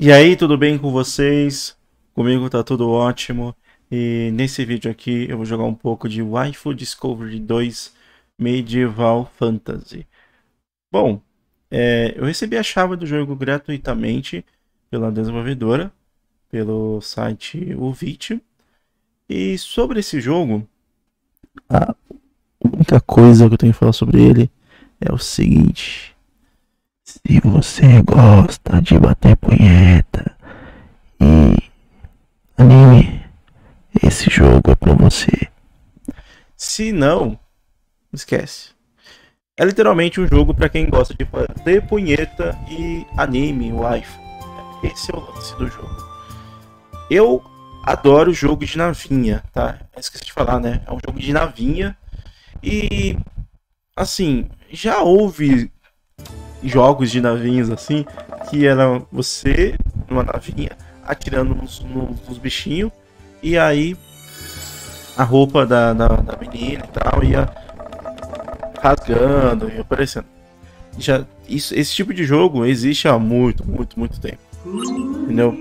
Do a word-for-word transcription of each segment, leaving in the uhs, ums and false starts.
E aí, tudo bem com vocês? Comigo tá tudo ótimo. E nesse vídeo aqui eu vou jogar um pouco de Waifu Discovery dois Medieval Fantasy. Bom, é, eu recebi a chave do jogo gratuitamente pela desenvolvedora, pelo site Uvitio. E sobre esse jogo, a única coisa que eu tenho que falar sobre ele é o seguinte: se você gosta de bater punheta e anime, esse jogo é pra você. Se não, esquece. É literalmente um jogo pra quem gosta de bater punheta e anime, waifu. Esse é o lance do jogo. Eu adoro jogo de navinha, tá? Eu esqueci de falar, né? É um jogo de navinha. E assim, já houve jogos de navinhas assim, que era você numa navinha atirando nos, nos, nos bichinhos, e aí a roupa da, da, da menina e tal ia rasgando e aparecendo. Já, isso, esse tipo de jogo existe há muito, muito, muito tempo. Entendeu?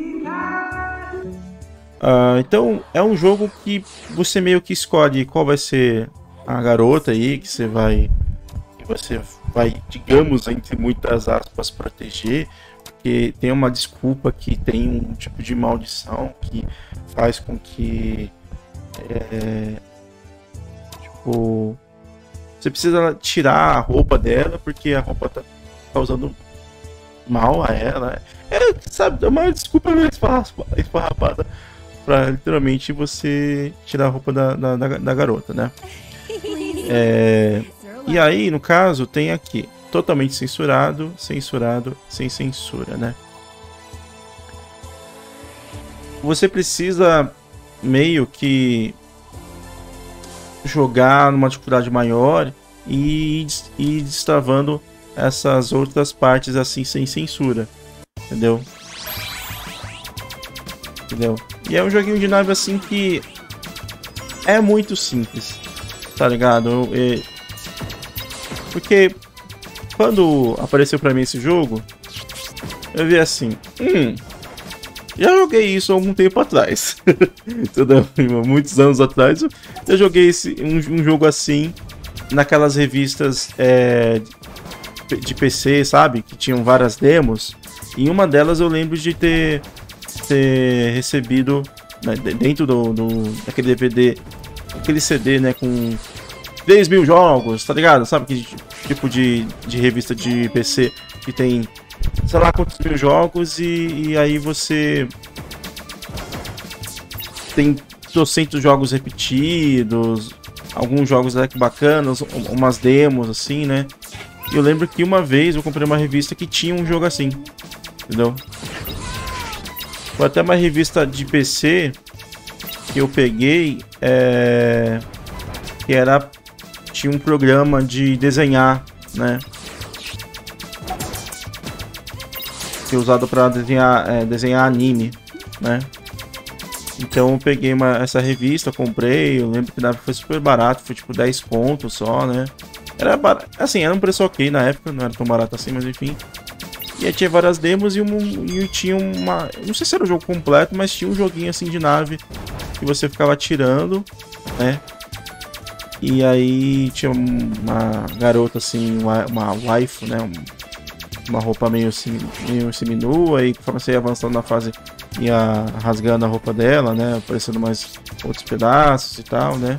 Uh, então é um jogo que você meio que escolhe qual vai ser a garota aí que você vai que você vai, digamos, entre muitas aspas, proteger, porque tem uma desculpa que tem um tipo de maldição que faz com que é, tipo, você precisa tirar a roupa dela porque a roupa tá causando mal a ela. É, sabe, é uma desculpa meio esfarrapada pra literalmente você tirar a roupa da, da, da garota, né? É, e aí, no caso, tem aqui totalmente censurado, censurado, sem censura, né? Você precisa meio que jogar numa dificuldade maior e ir destravando essas outras partes assim sem censura, entendeu? Entendeu? E é um joguinho de nave assim que é muito simples, tá ligado? Eu, porque quando apareceu pra mim esse jogo, eu vi assim, hum, já joguei isso há algum tempo atrás. Entendeu? Muitos anos atrás eu joguei esse, um, um jogo assim naquelas revistas é, de P C, sabe? Que tinham várias demos. E em uma delas eu lembro de ter, ter recebido, né, dentro do, do, daquele D V D, aquele C D, né, com três mil jogos, tá ligado? Sabe que tipo de, de revista de P C que tem sei lá quantos mil jogos e, e aí você tem trocentos jogos repetidos, alguns jogos até que bacanas, umas demos assim, né? E eu lembro que uma vez eu comprei uma revista que tinha um jogo assim, entendeu? Foi até uma revista de P C que eu peguei, é... que era tinha um programa de desenhar, né? Que é usado para desenhar, é, desenhar anime, né? Então eu peguei uma, essa revista, comprei, eu lembro que na época foi super barato, foi tipo dez contos só, né? Era barato, assim, era um preço ok na época, não era tão barato assim, mas enfim. E aí tinha várias demos e, um, e tinha uma... não sei se era o jogo completo, mas tinha um joguinho assim de nave que você ficava atirando, né? E aí tinha uma garota assim, uma, uma waifu, né? Uma roupa meio, meio seminua, e conforme você ia avançando na fase, ia rasgando a roupa dela, né? Aparecendo mais outros pedaços e tal, né?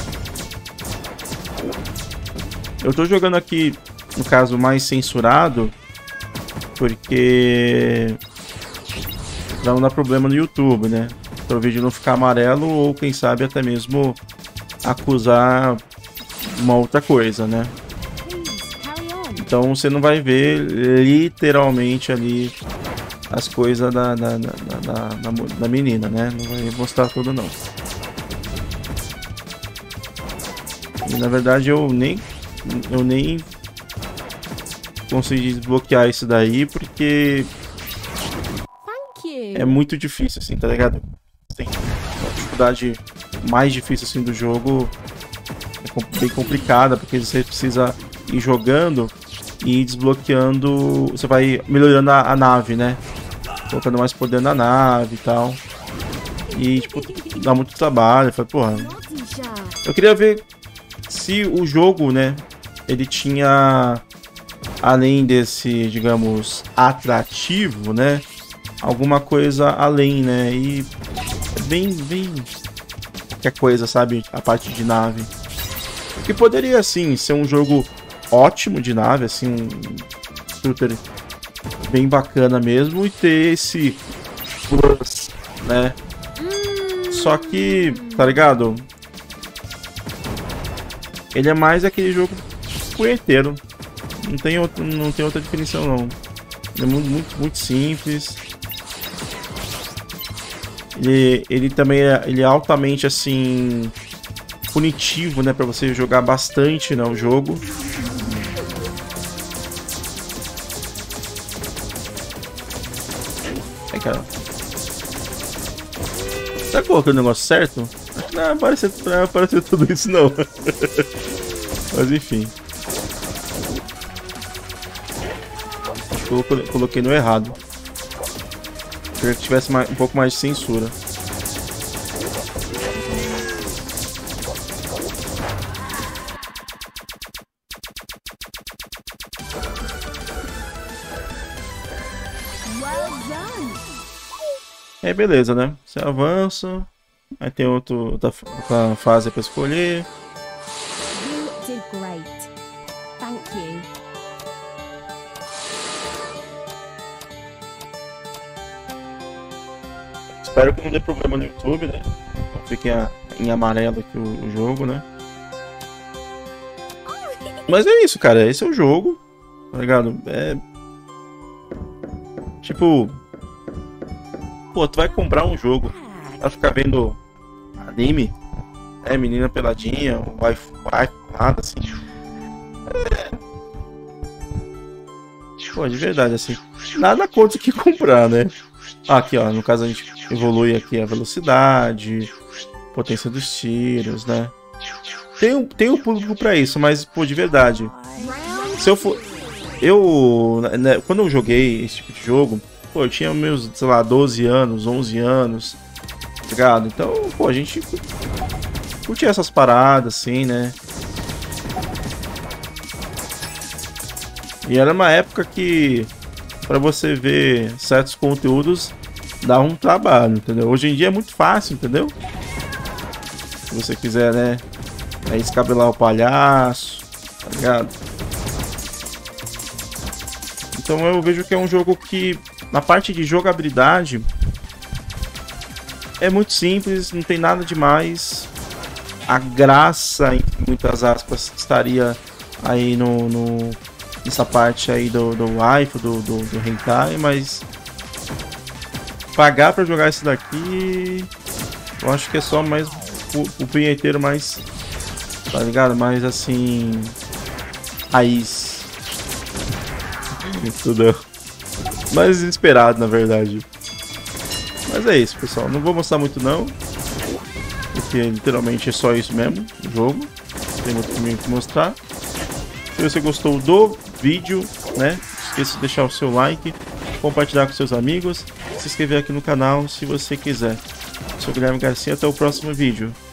Eu tô jogando aqui, no caso, mais censurado, porque pra não dar problema no YouTube, né? Para o vídeo não ficar amarelo ou, quem sabe, até mesmo acusar uma outra coisa, né? Então você não vai ver literalmente ali as coisas da, da, da, da, da, da menina, né? Não vai mostrar tudo não. E na verdade eu nem eu nem consegui desbloquear isso daí porque é muito difícil assim, tá ligado? Tem uma dificuldade mais difícil assim do jogo, é bem complicada porque você precisa ir jogando e desbloqueando, você vai melhorando a, a nave, né? colocando mais poder na nave e tal. E, tipo, dá muito trabalho. Eu falei, porra, eu queria ver se o jogo, né, ele tinha, além desse, digamos, atrativo, né, alguma coisa além, né, e bem, bem qualquer coisa, sabe, a parte de nave. Que poderia, sim, ser um jogo ótimo de nave, assim, um shooter bem bacana mesmo, e ter esse plus, né, só que, tá ligado? Ele é mais aquele jogo punheteiro. Não tem, outro, não tem outra definição, não. Ele é muito, muito, muito simples. Ele, ele também é, ele é altamente, assim, punitivo, né? Pra você jogar bastante, né, o jogo. Ai, cara. Será que eu coloquei o negócio certo? Acho que não vai aparecer, não vai aparecer tudo isso, não. Mas enfim. Acho que eu coloquei no errado. Queria que tivesse mais, um pouco mais de censura. É, beleza, né? Você avança. Aí tem outro, outra, outra fase pra escolher. Espero que não dê problema no YouTube, né? Não fique em amarelo aqui o, o jogo, né? Mas é isso, cara. Esse é o jogo. Tá ligado? É. Tipo. Pô, tu vai comprar um jogo pra ficar vendo anime, é, menina peladinha, Wi-Fi, nada assim. É... Pô, de verdade, assim, nada contra o que comprar, né? Ah, aqui, ó, no caso a gente evolui aqui a velocidade, potência dos tiros, né? Tem, tem um público pra isso, mas, pô, de verdade, se eu for... Eu, né, quando eu joguei esse tipo de jogo, pô, eu tinha meus, sei lá, doze anos, onze anos, ligado? Então, pô, a gente curtia essas paradas, assim, né? E era uma época que, pra você ver certos conteúdos, dava um trabalho, entendeu? Hoje em dia é muito fácil, entendeu? Se você quiser, né? Aí escabelar o palhaço, tá ligado? Então eu vejo que é um jogo que, na parte de jogabilidade, é muito simples, não tem nada demais. A graça, em muitas aspas, estaria aí no, no nessa parte aí do, do waifu, do, do, do hentai, mas pagar pra jogar isso daqui, eu acho que é só mais o, o punheteiro mais, tá ligado? Mais assim, raiz. Entendeu? Mais inesperado, na verdade. Mas é isso, pessoal. Não vou mostrar muito não, porque literalmente é só isso mesmo, o jogo. Não tem muito o que mostrar. Se você gostou do vídeo, né, não esqueça de deixar o seu like, compartilhar com seus amigos, se inscrever aqui no canal se você quiser. Eu sou o Guilherme Garcia, até o próximo vídeo.